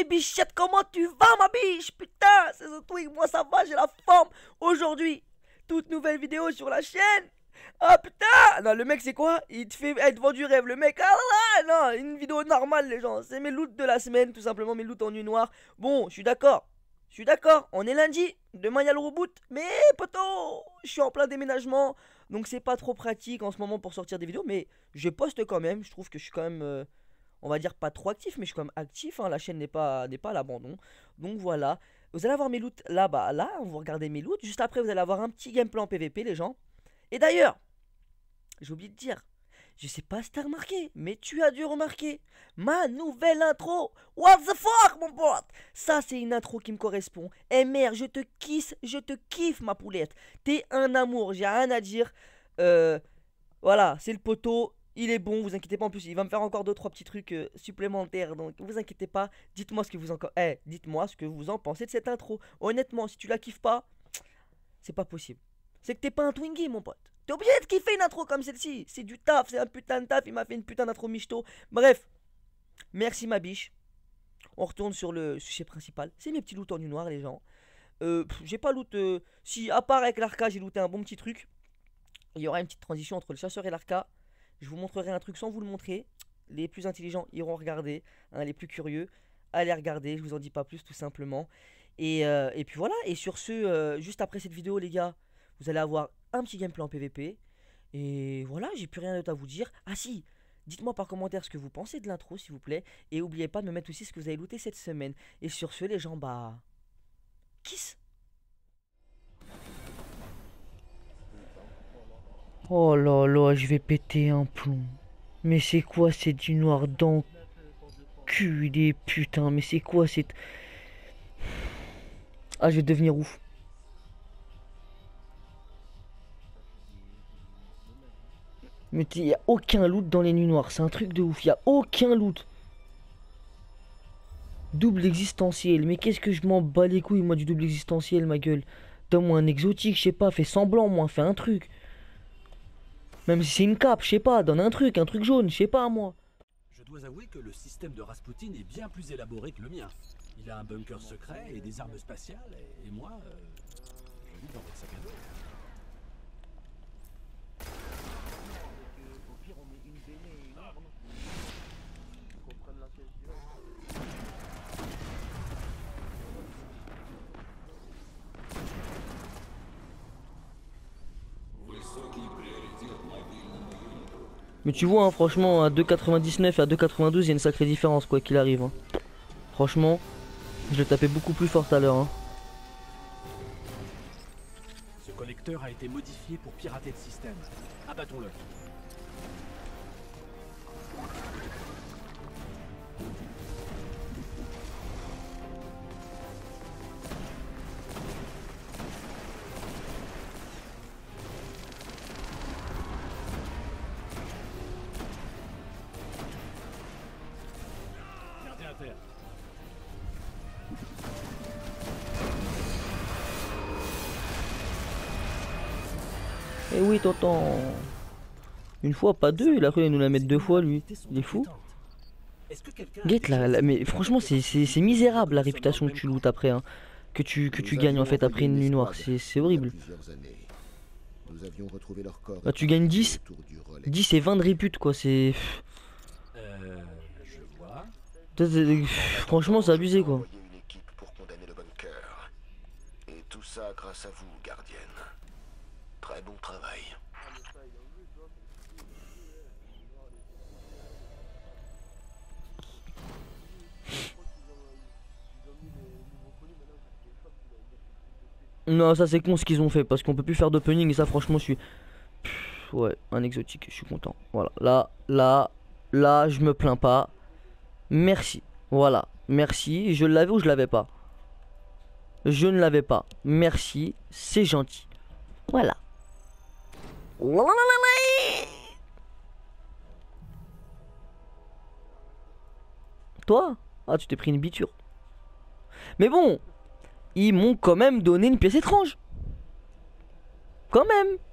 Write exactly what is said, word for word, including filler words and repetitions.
mes bichettes, comment tu vas ma biche? Putain, c'est The Twig, moi ça va, j'ai la forme. Aujourd'hui, toute nouvelle vidéo sur la chaîne. Ah putain. Non, le mec c'est quoi? Il te fait être vendu rêve, le mec. Ah là, non, une vidéo normale les gens. C'est mes loots de la semaine, tout simplement, mes loots en nu noir. Bon, je suis d'accord. Je suis d'accord, on est lundi, demain il y a le reboot, mais poto, je suis en plein déménagement, donc c'est pas trop pratique en ce moment pour sortir des vidéos, mais je poste quand même, je trouve que je suis quand même, euh, on va dire pas trop actif, mais je suis quand même actif, hein, la chaîne n'est pas, n'est pas à l'abandon, donc voilà. Vous allez avoir mes loots là-bas, là, vous regardez mes loots, juste après vous allez avoir un petit gameplay en P V P les gens, et d'ailleurs, j'ai oublié de dire, je sais pas si t'as remarqué, mais tu as dû remarquer ma nouvelle intro. What the fuck, mon pote? Ça, c'est une intro qui me correspond. Eh merde, je te kiffe, je te kiffe, ma poulette. T'es un amour, j'ai rien à dire. Euh, voilà, c'est le poteau. Il est bon, vous inquiétez pas. En plus, il va me faire encore deux trois petits trucs euh, supplémentaires. Donc, vous inquiétez pas. Dites-moi ce que vous en, eh, dites-moi ce que vous en pensez de cette intro. Honnêtement, si tu la kiffes pas, c'est pas possible. C'est que t'es pas un Twinkie, mon pote. T'es obligé de kiffer une intro comme celle-ci. C'est du taf, c'est un putain de taf. Il m'a fait une putain d'intro michto. Bref, merci ma biche. On retourne sur le sujet principal. C'est mes petits loots en nu noir, les gens. Euh, j'ai pas loot. Euh, si, à part avec l'arca, j'ai looté un bon petit truc. Il y aura une petite transition entre le chasseur et l'arca. Je vous montrerai un truc sans vous le montrer. Les plus intelligents iront regarder. Hein, les plus curieux, allez regarder. Je vous en dis pas plus, tout simplement. Et, euh, et puis voilà. Et sur ce, euh, juste après cette vidéo, les gars, vous allez avoir un petit gameplay en P V P. Et voilà, j'ai plus rien d'autre à vous dire. Ah si, dites-moi par commentaire ce que vous pensez de l'intro, s'il vous plaît. Et n'oubliez pas de me mettre aussi ce que vous avez looté cette semaine. Et sur ce, les gens, bah... kiss. Oh là là, je vais péter un plomb. Mais c'est quoi c'est du noir d'enculé, putain. Mais c'est quoi cette... Ah, je vais devenir ouf. Mais il n'y a aucun loot dans les nuits noires, c'est un truc de ouf, il n'y a aucun loot. Double existentiel, mais qu'est-ce que je m'en bats les couilles moi du double existentiel ma gueule. Donne-moi un exotique, je sais pas, fais semblant moi, fais un truc. Même si c'est une cape, je sais pas, donne un truc, un truc jaune, je sais pas moi. Je dois avouer que le système de Rasputin est bien plus élaboré que le mien. Il a un bunker secret et des armes spatiales, et, et moi, euh, je vis dans votre sac à dos. Mais tu vois, hein, franchement, à deux quatre-vingt-dix-neuf et à deux quatre-vingt-douze, il y a une sacrée différence, quoi qu'il arrive. Hein. Franchement, je l'ai tapé beaucoup plus fort tout à l'heure. Hein. Ce collecteur a été modifié pour pirater le système. Abattons-le. Eh oui, tonton. Une fois, pas deux, il a cru nous la mettre deux fois lui. Il est fou. Guette là, là, mais franchement c'est misérable la réputation que tu lootes après. Hein. Que tu, que tu gagnes en fait après une nuit noire, c'est horrible. Bah tu gagnes dix. dix et vingt de répute quoi, c'est... Euh, je vois. Franchement c'est abusé quoi. Une équipe pour condamner le bunker. Et tout ça grâce à vous, gardienne. Très bon travail. Non ça c'est con ce qu'ils ont fait parce qu'on peut plus faire d'opening et ça franchement je suis... Pff, ouais un exotique, je suis content. Voilà, là, là, là je me plains pas. Merci, voilà, merci, je l'avais ou je l'avais pas? Je ne l'avais pas, merci, c'est gentil. Voilà. Toi? Ah tu t'es pris une biture. Mais bon, ils m'ont quand même donné une pièce étrange. Quand même.